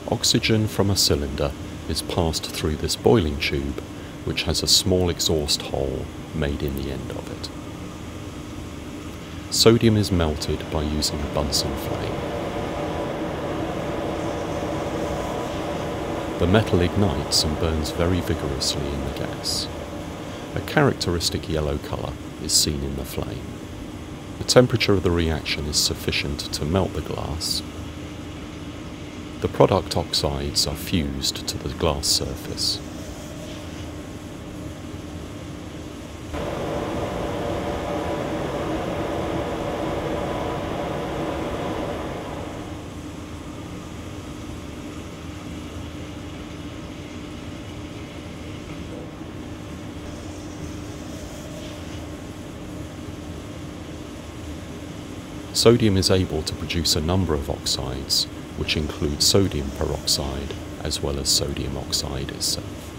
Oxygen from a cylinder is passed through this boiling tube, which has a small exhaust hole made in the end of it. Sodium is melted by using a Bunsen flame. The metal ignites and burns very vigorously in the gas. A characteristic yellow colour is seen in the flame. The temperature of the reaction is sufficient to melt the glass. The product oxides are fused to the glass surface. Sodium is able to produce a number of oxides, which include sodium peroxide as well as sodium oxide itself.